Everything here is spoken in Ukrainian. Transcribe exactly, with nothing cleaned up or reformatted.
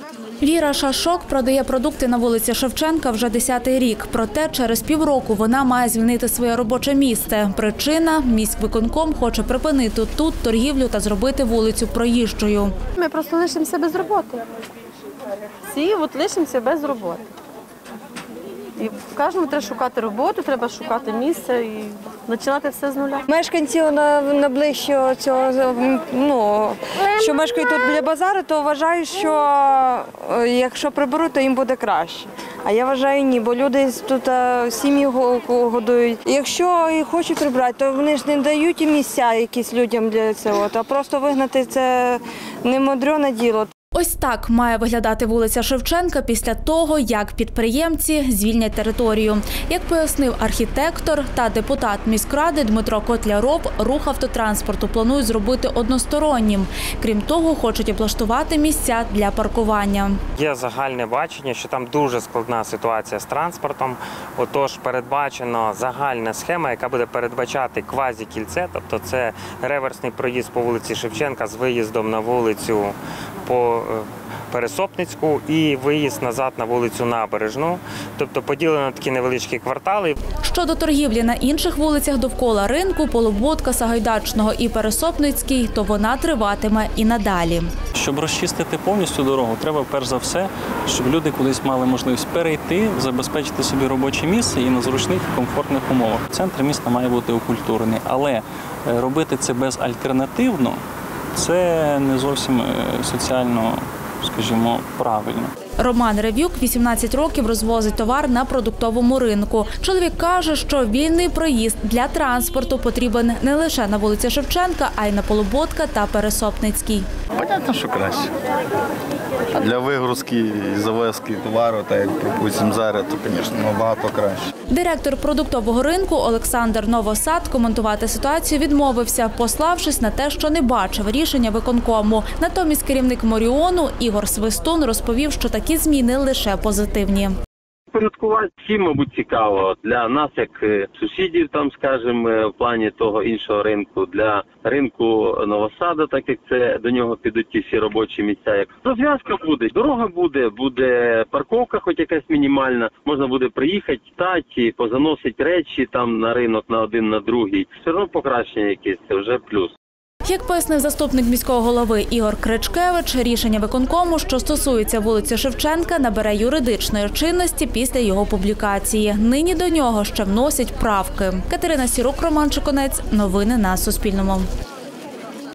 Віра Шашок продає продукти на вулиці Шевченка вже десятий рік. Проте через півроку вона має звільнити своє робоче місце. Причина – міськвиконком хоче припинити тут торгівлю та зробити вулицю проїжджою. Ми просто лишимося без роботи. Всі от лишимося без роботи. І кожному треба шукати роботу, треба шукати місце і починати все з нуля. Мешканці найближчого цього, ну, що мешкають тут біля базару, то вважають, що якщо приберуть, то їм буде краще. А я вважаю, ні, бо люди тут сім'ї годують. Якщо і хочуть прибрати, то вони ж не дають місця якісь людям для цього, а просто вигнати – це не мудрене діло. Ось так має виглядати вулиця Шевченка після того, як підприємці звільнять територію. Як пояснив архітектор та депутат міськради Дмитро Котляров, рух автотранспорту планують зробити одностороннім. Крім того, хочуть облаштувати місця для паркування. Є загальне бачення, що там дуже складна ситуація з транспортом. Отож, передбачена загальна схема, яка буде передбачати квазікільце, тобто це реверсний проїзд по вулиці Шевченка з виїздом на вулицю по Пересопницьку і виїзд назад на вулицю Набережну, тобто поділено на такі невеличкі квартали. Щодо торгівлі на інших вулицях довкола ринку, Полуботка, Сагайдачного і Пересопницький, то вона триватиме і надалі. Щоб розчистити повністю дорогу, треба перш за все, щоб люди кудись мали можливість перейти, забезпечити собі робоче місце і на зручних, комфортних умовах. Центр міста має бути окультурений, але робити це безальтернативно – це не зовсім соціально, скажімо, правильно. Роман Рев'юк вісімнадцять років розвозить товар на продуктовому ринку. Чоловік каже, що вільний проїзд для транспорту потрібен не лише на вулиці Шевченка, а й на Полуботка та Пересопницький. Понятно, що краще. А для вигрузки і завезки товару, так як, припустимо, зараз, то, звісно, набагато краще. Директор продуктового ринку Олександр Новосад коментувати ситуацію відмовився, пославшись на те, що не бачив рішення виконкому. Натомість керівник Моріону Ігор Свистун розповів, що такі зміни лише позитивні. Порядкувати всім, мабуть, цікаво. Для нас, як сусідів, там, скажімо, в плані того іншого ринку, для ринку Новосаду, так як це до нього підуть ті всі робочі місця. Як розв'язка буде, дорога буде, буде парковка хоч якась мінімальна, можна буде приїхати, стати, позаносити речі там на ринок на один, на другий. Все одно покращення якесь, це вже плюс. Як пояснив заступник міського голови Ігор Кричкевич, рішення виконкому, що стосується вулиці Шевченка, набере юридичної чинності після його публікації. Нині до нього ще вносять правки. Катерина Сірук, Роман Чеконець. Новини на Суспільному.